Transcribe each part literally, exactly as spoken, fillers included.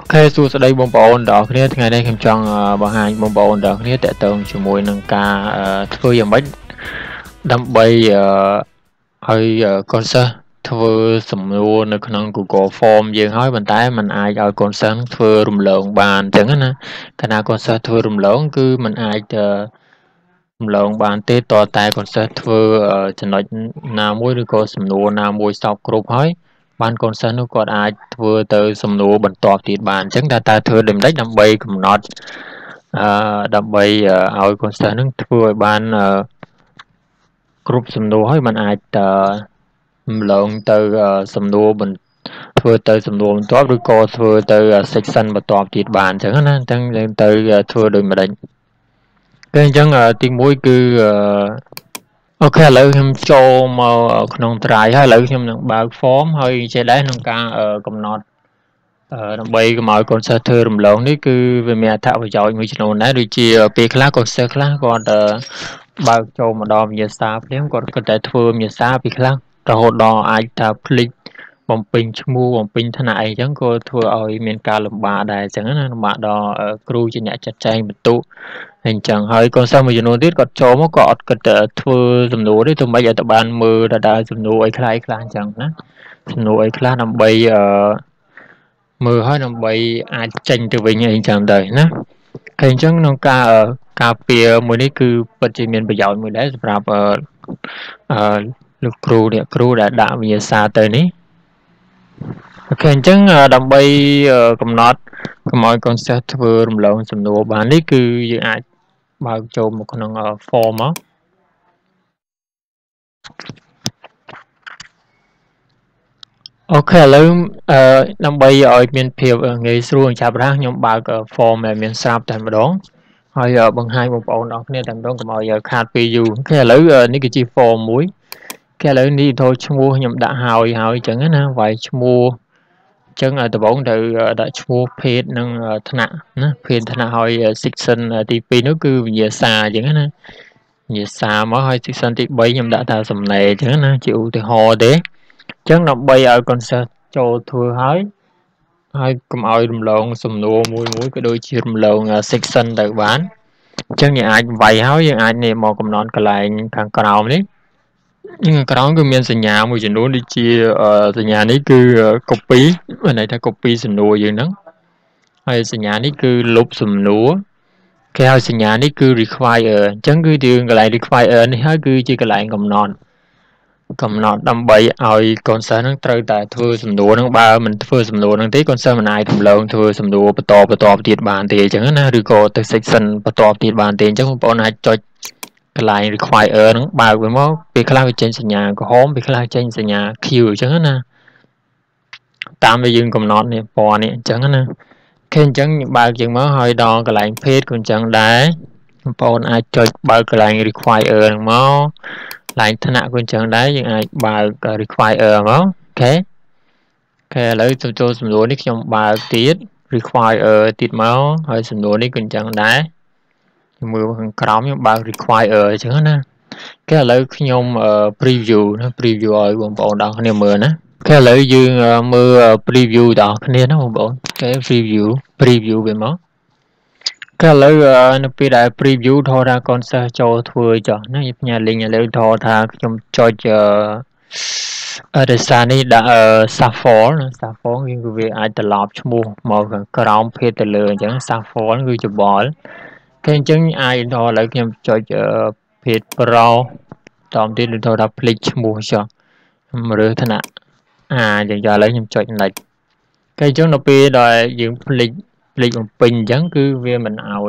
Ok, xu sẽ đây bông bồn đó kia ngày đây em chọn bằng hai bông bồn đó kia tệ tượng cho mùi nâng ca thôi dòng bánh đâm bay hơi concert thôi sầm luôn nó khả của cổ form dương hỏi bàn tay mình ai ở concert thôi rùm lượng bàn chẳng á cái nào concert thôi rùm lượng cứ mình ai rùm lượng bàn tê to tay concert thôi chẳng nói nào mùi được có sầm luôn nào mùi sọc group hỏi ban concert nó còn ai vừa từ sầm nụ bật tọt thì bàn chẳng ta ta thừa đừng đánh đâm bay cùng nọt đâm bay ao concert nó vừa ban group sầm nụ hỏi mình ai lượng từ sầm nụ mình vừa từ sầm nụ mình tọt rồi co vừa từ section bật tọt thì bàn chẳng á chẳng từ thừa đừng mà đánh cái chẳng tiếng mũi cứ ok lợi em cho mà nông trại hay lợi em nông bạc phóm hơi che đáy nông ca ở cầm nọt ở đồng bay mọi con sơ thơ rầm lớn đấy cứ về mẹ thạo phải giỏi mấy chuyện này rồi chia pe khác còn sơ khác còn bao cho mà đo nhiều xa phím còn có thể thưa nhiều xa pe khác rồi đo ai ta click bóng pin mua bóng pin thế này chẳng có thưa ở miền ca lồng bà đài chẳng hạn mà đo crew trên nhà chặt chay một tụ hình chẳng hơi con sao mà giờ nói tiết còn cho nó cọt có thể thưa dùm núi đấy tụi bây giờ tụi bạn mưa đã đã dùm núi ấy khai khai chẳng á dùm núi ấy khai nằm bay mưa hơi nằm bay ai tranh từ bên hình chẳng đời nè hình chẳng nó ca ở cà phê mới đấy cứ bật trên miền bây giờ mới đấy sập ở lúc crew địa crew đã đã bây giờ xa tới ní ok chẳng đầm bay cầm nọt cầm mọi con sẽ vừa rầm lợn sầm nụ bán đấy cứ như ai bao cho một con form á ok lớn đầm bay ở miền phiêu người xuông chạp ra nhóm bao cái form này miền sáp tại mà đóហើយបង្ហាញបងប្អូនអរគ្នាតែម្ដងកុំឲ្យខាតពេលយូរគេឥឡូវនេះគឺជា form មួយគេឥឡូវនេះthôiឈ្មោះខ្ញុំដាក់ហើយហើយអញ្ចឹងណាវាយឈ្មោះអញ្ចឹងដំបូងទៅដាក់ឈ្មោះភេទនិងថ្នាក់ណាភេទថ្នាក់ហើយ section ទីពីរនោះគឺវិញ្ញាសាអញ្ចឹងណាវិញ្ញាសាមកហើយ section ទីបីខ្ញុំដាក់ថាសំណេរអញ្ចឹងណាជាឧទាហរណ៍ទេអញ្ចឹងដើម្បីឲ្យ concept ចូលធ្វើហើយហើយកុំឲ្យរំលងសំណួរមួយមួយក៏ដូចជារំលង section ទៅបានអញ្ចឹងយើងអាចវាយហើយយើងអាចនេះមកកំណត់កន្លែងខាងក្រោមនេះខាងក្រោមគឺមានសញ្ញាមួយចំនួនដូចជាសញ្ញានេះគឺ copy មានន័យថា copy សំណួរយើងហ្នឹងហើយសញ្ញានេះគឺលុបសំណួរគេហៅសញ្ញានេះគឺ require អញ្ចឹងគឺយើងកន្លែង require នេះហើយគឺជាកន្លែងកំណត់កំណត់ដើម្បីឲ្យកូនសិស្សនឹងត្រូវតែធ្វើសំណួរនឹងបើមិនធ្វើសំណួរនឹងទេកូនសិស្សមិនអាចរំលងធ្វើសំណួរបន្តបន្តទៀតបានទេអញ្ចឹងណាឬក៏ទៅ section បន្តទៀតបានទេអញ្ចឹងបងប្អូនអាចចុចកន្លែង require នឹងបើកវាមកពេលខ្លះវាចេញសញ្ញាក្រហមពេលខ្លះចេញសញ្ញា Q អញ្ចឹងណាតាមដែលយើងកំណត់នេះពណ៌នេះអញ្ចឹងណាគេអញ្ចឹងបើកជាងមកហើយដល់កន្លែង page ក៏អញ្ចឹងដែរបងប្អូនអាចចុចបើកកន្លែង require នឹងមកឡើងថ្នាក់ក៏អញ្ចឹងដែរយើងអាចបើក require មកអូខេអូខេឥឡូវចូលសំណួរនេះខ្ញុំបើកទៀត require ទៀតមកហើយសំណួរនេះក៏អញ្ចឹងដែរមើលខាងក្រោមខ្ញុំបើក require អញ្ចឹងណាគេឥឡូវខ្ញុំ preview ណា preview ឲ្យបងប្អូនដល់គ្នាមើលណាគេឥឡូវយើងមើល preview ដល់គ្នាណាបងប្អូនគេ preview preview វាមកគេឥឡូវនៅពេលដែល preview ថតថាកូនសិស្សចូលធ្វើចុះណាផ្ញើ link ឥឡូវថតថាខ្ញុំចុចអឺរសារនេះដាក់ shuffle ណា shuffle គឺវាអាចត្រឡប់ឈ្មោះមកខាងក្រោមភេទទៅលើអញ្ចឹង shuffle គឺច្បល់គេអញ្ចឹងអាចដល់ឥឡូវខ្ញុំចុចភេទ pro តាមទៀតដូចថា click ឈ្មោះចុះរើសថ្នាក់អាអញ្ចឹងឥឡូវខ្ញុំចុច next គេអញ្ចឹងដល់ពេលដែលយើង click click បំពេញអញ្ចឹងគឺវាមិនឲ្យ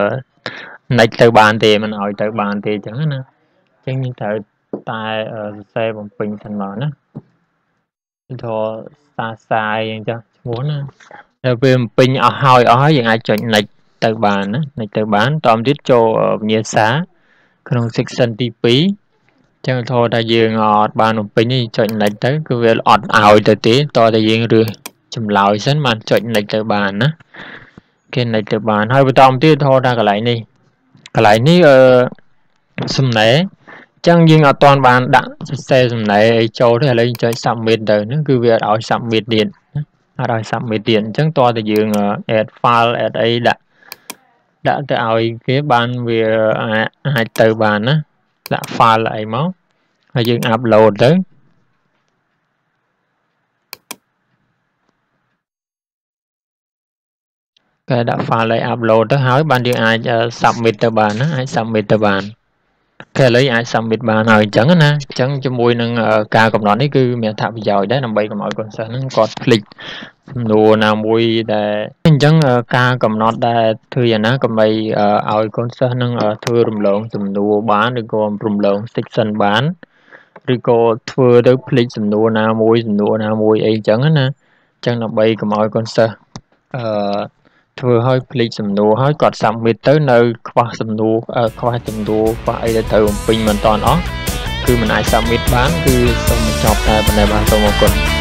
next ទៅបានទេមិនឲ្យទៅបានទេអញ្ចឹងណាអញ្ចឹងយើងត្រូវតែសរសេរបំពេញសិនមកណាធរសាសាយអញ្ចឹងឈ្មោះណាដល់ពេលបំពេញអស់ហើយអស់ហើយយើងអាចចុច next ទៅបានណា next ទៅបានតទៀតចូលវិញ្ញាសាក្នុង section ទីពីរអញ្ចឹងធរថាយើងអត់បានបំពេញទេចុច next ទៅគឺវាអត់ឲ្យទៅទេតតែយើងរើសចម្លើយសិនបានចុច next ទៅបានណាគេ next ទៅបានហើយបន្តទៀតធរថាកន្លែងនេះកន្លែងនេះអឺសំណេរចឹងយើងអត់ទាន់បានដាក់សរសេរសំណេរអីចូលទេឥឡូវចុច submit ទៅហ្នឹងគឺវាអត់ឲ្យ submit ទៀតអត់ឲ្យ submit ទៀតអញ្ចឹងតើតើយើង add file add អីដាក់ដាក់ទៅឲ្យគេបានវាអាចទៅបានណាដាក់ file អីមកហើយយើង upload ទៅគេដាក់ file ឲ្យ upload ទៅហើយបានយើងអាច submit ទៅបានណាអាច submit ទៅបានគេឥឡូវអាច submit បានហើយអញ្ចឹងណាអញ្ចឹងជាមួយនឹងការកំណត់នេះគឺមានថាប្រយោជន៍ដែរដើម្បីកុំឲ្យកូនសិស្សហ្នឹងគាត់ភ្លេចសំណួរណាមួយដែលអញ្ចឹងការកំណត់ដែលធ្វើយ៉ាងណាកុំឲ្យឲ្យកូនសិស្សហ្នឹងធ្វើរំលងសំណួរបានឬក៏រំលង section បានឬក៏ធ្វើទៅភ្លេចសំណួរណាមួយសំណួរណាមួយអីអញ្ចឹងណាអញ្ចឹងដើម្បីកុំឲ្យកូនសិស្សអឺធ្វើឲ្យភ្លេចសំណួរហើយគាត់ submit ទៅនៅខ្វះសំណួរខ្វះចំនួនខ្វះអីដែលត្រូវបំពេញមិនតាន់អស់គឺមិនអាច submit បានគឺសូមបញ្ចប់តែប៉ុណ្ណេះបាទសូមអរគុណ